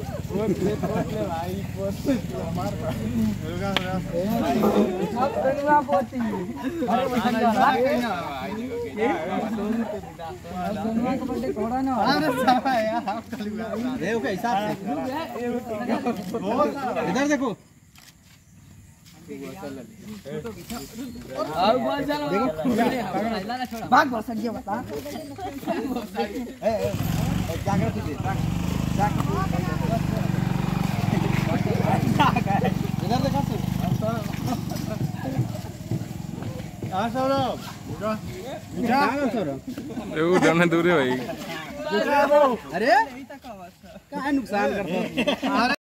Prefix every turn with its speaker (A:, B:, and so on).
A: ले भाई मार
B: इधर देखो
C: भाग बस ये बता
B: जागृत इधर देखा सौरभ
A: उधर दूर है भाई।
B: अरे क्या नुकसान करते